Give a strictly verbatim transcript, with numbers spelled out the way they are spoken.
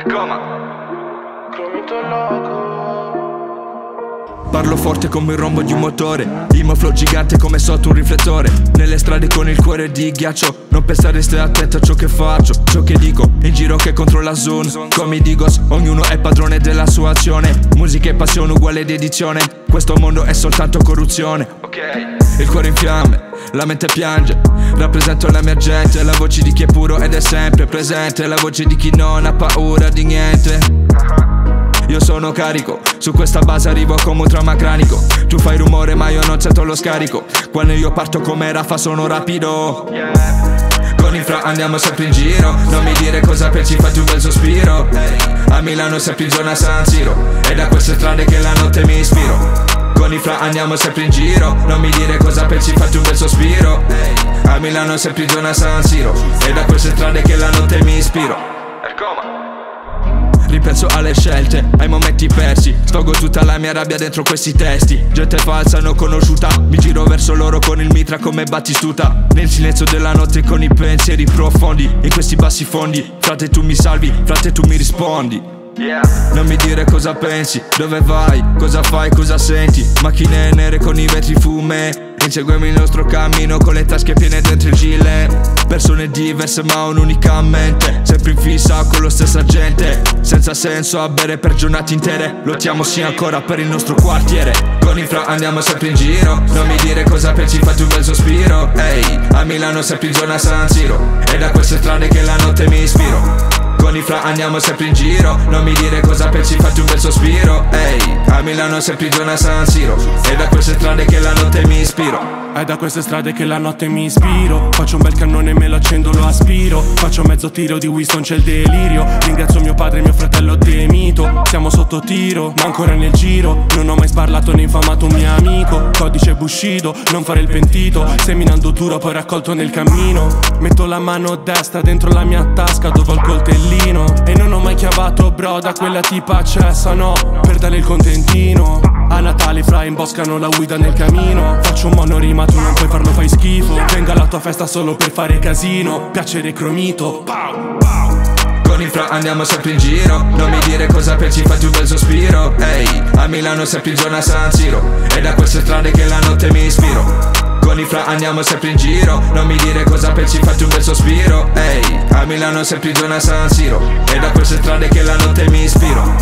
coma. Parlo forte come il rombo di un motore, il mio flow gigante come sotto un riflettore. Nelle strade con il cuore di ghiaccio, non pensare, stai attento a ciò che faccio, ciò che dico, in giro che controlla zone. Come i Digos, ognuno è padrone della sua azione. Musica e passione uguale dedizione, questo mondo è soltanto corruzione. Ok, il cuore in fiamme, la mente piange, rappresento la mia gente, la voce di chi è puro ed è sempre presente, la voce di chi non ha paura di niente. Io sono carico, su questa base arrivo come un trauma cranico. Tu fai rumore ma io non sento lo scarico, quando io parto come Rafa sono rapido. Con il fra andiamo sempre in giro, non mi dire cosa pensi, fatti un bel sospiro. A Milano sempre in zona San Siro, è da queste strade che la notte mi ispiro. Con i fra andiamo sempre in giro, non mi dire cosa pensi, fatti un bel sospiro. A Milano sempre in zona San Siro, è da queste strade che la notte mi ispiro. Ripenso alle scelte, ai momenti persi, sfogo tutta la mia rabbia dentro questi testi. Gente falsa non conosciuta, mi giro verso loro con il mitra come Battistuta. Nel silenzio della notte con i pensieri profondi, in questi bassi fondi. Frate tu mi salvi, frate tu mi rispondi. Yeah. Non mi dire cosa pensi, dove vai, cosa fai, cosa senti. Macchine nere con i vetri fume, inseguiamo il nostro cammino con le tasche piene dentro il gilet. Persone diverse ma un'unica mente, sempre in fissa con lo stessa gente. Senza senso a bere per giornate intere, lottiamo sì ancora per il nostro quartiere. Con i fra andiamo sempre in giro, non mi dire cosa pensi, fatti un bel sospiro. Ehi, a Milano sempre in zona San Siro, è da queste strade che la notte mi ispiro. Con i fra andiamo sempre in giro, non mi dire cosa pensi, fatti un bel sospiro. Ehi, a Milano sempre in zona San Siro, è da queste strade che la notte mi ispiro. È da queste strade che la notte mi ispiro. Faccio un bel cannone e me lo accendo, lo aspiro. Faccio mezzo tiro di Winston, c'è il delirio. Ringrazio mio padre e mio fratello Demito. Siamo sotto tiro, ma ancora nel giro. Non ho mai sparlato né infamato un mio amico. Codice Bushido, non fare il pentito. Seminando duro poi raccolto nel cammino. Metto la mano destra dentro la mia tasca dove ho il coltellino. E non ho mai chiavato bro da quella tipa cessa, no, per dare il contentino. A Natale fra imboscano la guida nel camino. Faccio un monorima, tu non puoi farlo, fai schifo. Venga alla tua festa solo per fare casino. Piacere cromito. Pow, pow. Con il fra andiamo sempre in giro, non mi dire cosa pensi, fatti un bel sospiro. Ehi, a Milano sempre in zona San Siro, è da queste strade che la notte mi ispiro. Con i fra andiamo sempre in giro, non mi dire cosa pensi, fatti un bel sospiro. Ehi, a Milano sempre in zona San Siro, è da queste strade che la notte mi ispiro.